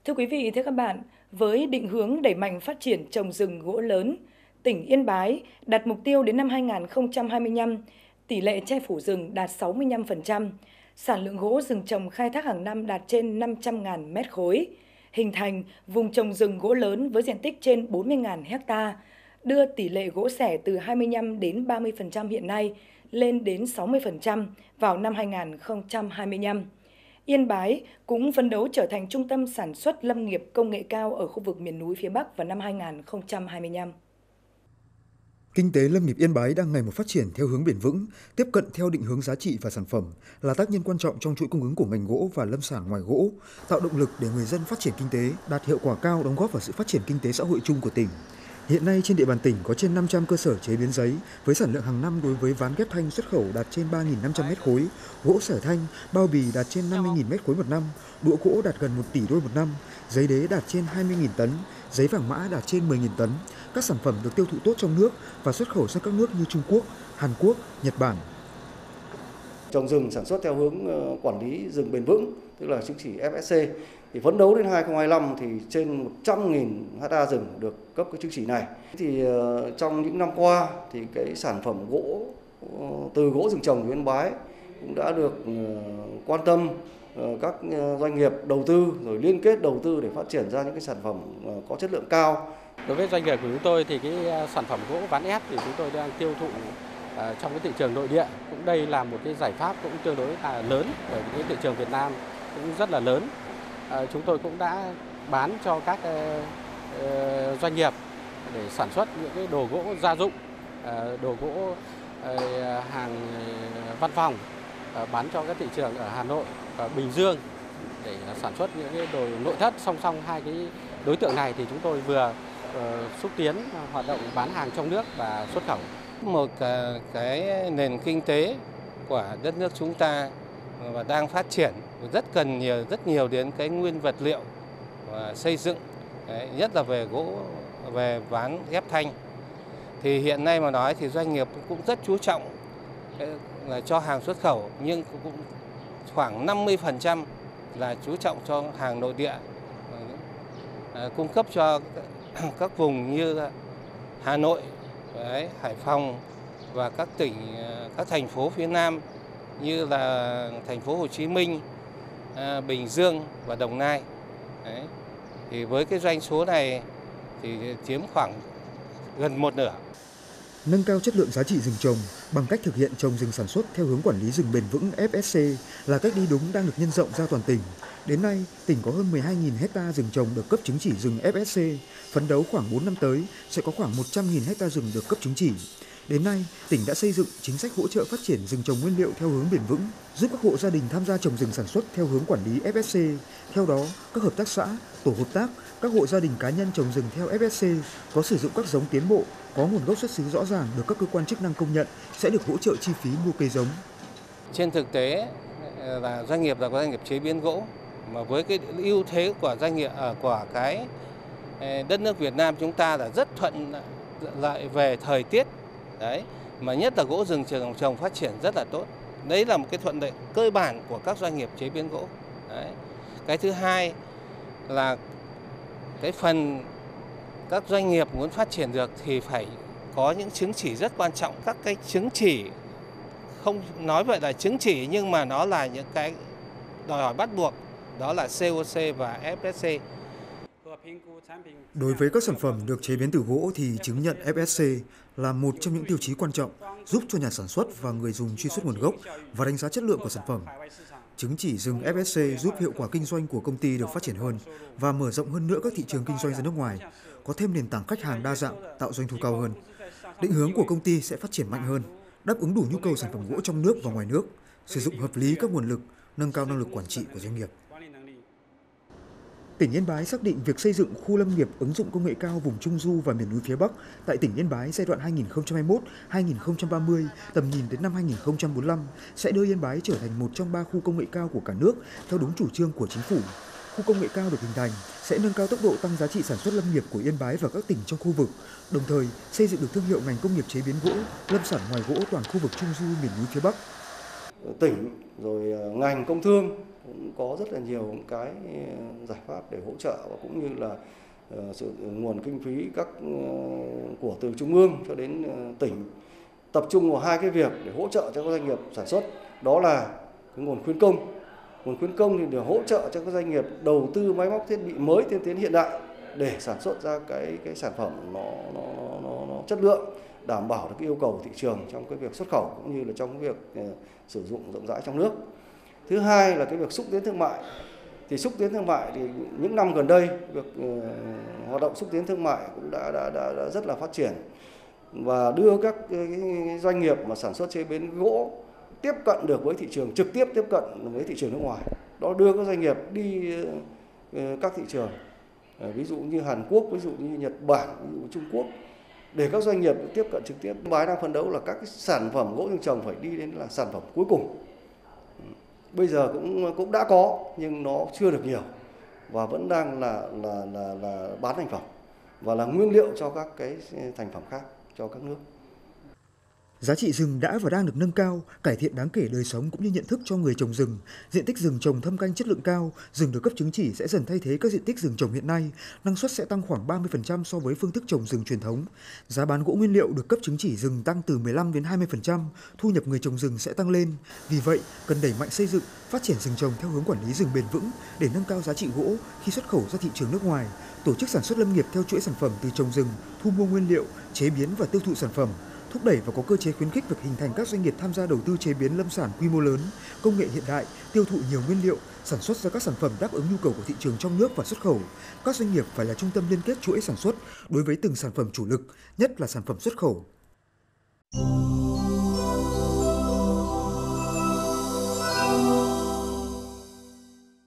Thưa quý vị, thưa các bạn, với định hướng đẩy mạnh phát triển trồng rừng gỗ lớn, tỉnh Yên Bái đặt mục tiêu đến năm 2025, tỷ lệ che phủ rừng đạt 65%, sản lượng gỗ rừng trồng khai thác hàng năm đạt trên 500.000 mét khối, hình thành vùng trồng rừng gỗ lớn với diện tích trên 40.000 hecta, đưa tỷ lệ gỗ xẻ từ 25 đến 30% hiện nay lên đến 60% vào năm 2025. Yên Bái cũng phấn đấu trở thành trung tâm sản xuất lâm nghiệp công nghệ cao ở khu vực miền núi phía Bắc vào năm 2025. Kinh tế lâm nghiệp Yên Bái đang ngày một phát triển theo hướng bền vững, tiếp cận theo định hướng giá trị và sản phẩm, là tác nhân quan trọng trong chuỗi cung ứng của ngành gỗ và lâm sản ngoài gỗ, tạo động lực để người dân phát triển kinh tế, đạt hiệu quả cao, đóng góp vào sự phát triển kinh tế xã hội chung của tỉnh. Hiện nay trên địa bàn tỉnh có trên 500 cơ sở chế biến giấy, với sản lượng hàng năm đối với ván ghép thanh xuất khẩu đạt trên 3.500 mét khối, gỗ xẻ thanh, bao bì đạt trên 50.000 mét khối một năm, đũa gỗ đạt gần 1 tỷ đôi một năm, giấy đế đạt trên 20.000 tấn, giấy vàng mã đạt trên 10.000 tấn. Các sản phẩm được tiêu thụ tốt trong nước và xuất khẩu sang các nước như Trung Quốc, Hàn Quốc, Nhật Bản. Trồng rừng sản xuất theo hướng quản lý rừng bền vững, tức là chứng chỉ FSC. Thì phấn đấu đến 2025 thì trên 100.000 ha rừng được cấp cái chứng chỉ này. Thì trong những năm qua thì cái sản phẩm gỗ từ gỗ rừng trồng của Yên Bái cũng đã được quan tâm các doanh nghiệp đầu tư rồi liên kết đầu tư để phát triển ra những cái sản phẩm có chất lượng cao. Đối với doanh nghiệp của chúng tôi thì cái sản phẩm gỗ ván ép thì chúng tôi đang tiêu thụ trong cái thị trường nội địa. Cũng đây là một cái giải pháp cũng tương đối là lớn, bởi vì cái thị trường Việt Nam cũng rất là lớn. Chúng tôi cũng đã bán cho các doanh nghiệp để sản xuất những cái đồ gỗ gia dụng, đồ gỗ hàng văn phòng, bán cho các thị trường ở Hà Nội và Bình Dương để sản xuất những cái đồ nội thất. Song song hai cái đối tượng này thì chúng tôi vừa xúc tiến hoạt động bán hàng trong nước và xuất khẩu. Một cái nền kinh tế của đất nước chúng ta và đang phát triển rất cần rất nhiều đến cái nguyên vật liệu và xây dựng, nhất là về gỗ, về ván ghép thanh. Thì hiện nay mà nói thì doanh nghiệp cũng rất chú trọng là cho hàng xuất khẩu, nhưng cũng khoảng 50% là chú trọng cho hàng nội địa, cung cấp cho các vùng như Hà Nội, Hải Phòng và các tỉnh, các thành phố phía Nam như là thành phố Hồ Chí Minh, Bình Dương và Đồng Nai. Thì với cái doanh số này thì chiếm khoảng gần một nửa. Nâng cao chất lượng giá trị rừng trồng bằng cách thực hiện trồng rừng sản xuất theo hướng quản lý rừng bền vững FSC là cách đi đúng đang được nhân rộng ra toàn tỉnh. Đến nay, tỉnh có hơn 12.000 hecta rừng trồng được cấp chứng chỉ rừng FSC, phấn đấu khoảng 4 năm tới sẽ có khoảng 100.000 hecta rừng được cấp chứng chỉ. Đến nay, tỉnh đã xây dựng chính sách hỗ trợ phát triển rừng trồng nguyên liệu theo hướng bền vững, giúp các hộ gia đình tham gia trồng rừng sản xuất theo hướng quản lý FSC. Theo đó, các hợp tác xã, tổ hợp tác, các hộ gia đình cá nhân trồng rừng theo FSC có sử dụng các giống tiến bộ, có nguồn gốc xuất xứ rõ ràng được các cơ quan chức năng công nhận sẽ được hỗ trợ chi phí mua cây giống. Trên thực tế là doanh nghiệp là có doanh nghiệp chế biến gỗ, mà với cái ưu thế của doanh nghiệp của cái đất nước Việt Nam chúng ta là rất thuận lợi về thời tiết. Đấy, mà nhất là gỗ rừng trồng phát triển rất là tốt. Đấy là một cái thuận lợi cơ bản của các doanh nghiệp chế biến gỗ. Đấy. Cái thứ hai là cái phần các doanh nghiệp muốn phát triển được thì phải có những chứng chỉ rất quan trọng. Các cái chứng chỉ, không nói vậy là chứng chỉ nhưng mà nó là những cái đòi hỏi bắt buộc, đó là COC và FSC. Đối với các sản phẩm được chế biến từ gỗ thì chứng nhận FSC là một trong những tiêu chí quan trọng giúp cho nhà sản xuất và người dùng truy xuất nguồn gốc và đánh giá chất lượng của sản phẩm. Chứng chỉ rừng FSC giúp hiệu quả kinh doanh của công ty được phát triển hơn và mở rộng hơn nữa các thị trường kinh doanh ra nước ngoài, có thêm nền tảng khách hàng đa dạng, tạo doanh thu cao hơn. Định hướng của công ty sẽ phát triển mạnh hơn, đáp ứng đủ nhu cầu sản phẩm gỗ trong nước và ngoài nước, sử dụng hợp lý các nguồn lực, nâng cao năng lực quản trị của doanh nghiệp. Tỉnh Yên Bái xác định việc xây dựng khu lâm nghiệp ứng dụng công nghệ cao vùng Trung Du và miền núi phía Bắc tại tỉnh Yên Bái giai đoạn 2021-2030, tầm nhìn đến năm 2045 sẽ đưa Yên Bái trở thành một trong 3 khu công nghệ cao của cả nước theo đúng chủ trương của chính phủ. Khu công nghệ cao được hình thành sẽ nâng cao tốc độ tăng giá trị sản xuất lâm nghiệp của Yên Bái và các tỉnh trong khu vực, đồng thời xây dựng được thương hiệu ngành công nghiệp chế biến gỗ, lâm sản ngoài gỗ toàn khu vực Trung Du miền núi phía Bắc. Tỉnh rồi ngành công thương cũng có rất là nhiều cái giải pháp để hỗ trợ và cũng như là sự nguồn kinh phí của từ trung ương cho đến tỉnh tập trung vào hai cái việc để hỗ trợ cho các doanh nghiệp sản xuất, đó là cái nguồn khuyến công. Nguồn khuyến công thì để hỗ trợ cho các doanh nghiệp đầu tư máy móc thiết bị mới tiên tiến hiện đại để sản xuất ra cái sản phẩm nó chất lượng, đảm bảo được cái yêu cầu thị trường trong cái việc xuất khẩu cũng như là trong cái việc sử dụng rộng rãi trong nước. Thứ hai là cái việc xúc tiến thương mại. Thì xúc tiến thương mại thì những năm gần đây việc hoạt động xúc tiến thương mại cũng đã rất là phát triển và đưa các cái doanh nghiệp mà sản xuất chế biến gỗ tiếp cận được với thị trường, trực tiếp tiếp cận với thị trường nước ngoài. Đó đưa các doanh nghiệp đi các thị trường, ví dụ như Hàn Quốc, ví dụ như Nhật Bản, ví dụ Trung Quốc, để các doanh nghiệp tiếp cận trực tiếp. Yên Bái đang phấn đấu là các cái sản phẩm gỗ rừng trồng phải đi đến là sản phẩm cuối cùng. Bây giờ cũng đã có nhưng nó chưa được nhiều và vẫn đang là bán thành phẩm và là nguyên liệu cho các cái thành phẩm khác cho các nước. Giá trị rừng đã và đang được nâng cao, cải thiện đáng kể đời sống cũng như nhận thức cho người trồng rừng. Diện tích rừng trồng thâm canh chất lượng cao, rừng được cấp chứng chỉ sẽ dần thay thế các diện tích rừng trồng hiện nay, năng suất sẽ tăng khoảng 30% so với phương thức trồng rừng truyền thống. Giá bán gỗ nguyên liệu được cấp chứng chỉ rừng tăng từ 15 đến 20%, thu nhập người trồng rừng sẽ tăng lên. Vì vậy, cần đẩy mạnh xây dựng, phát triển rừng trồng theo hướng quản lý rừng bền vững để nâng cao giá trị gỗ khi xuất khẩu ra thị trường nước ngoài, tổ chức sản xuất lâm nghiệp theo chuỗi sản phẩm từ trồng rừng, thu mua nguyên liệu, chế biến và tiêu thụ sản phẩm, thúc đẩy và có cơ chế khuyến khích việc hình thành các doanh nghiệp tham gia đầu tư chế biến lâm sản quy mô lớn, công nghệ hiện đại, tiêu thụ nhiều nguyên liệu, sản xuất ra các sản phẩm đáp ứng nhu cầu của thị trường trong nước và xuất khẩu. Các doanh nghiệp phải là trung tâm liên kết chuỗi sản xuất đối với từng sản phẩm chủ lực, nhất là sản phẩm xuất khẩu.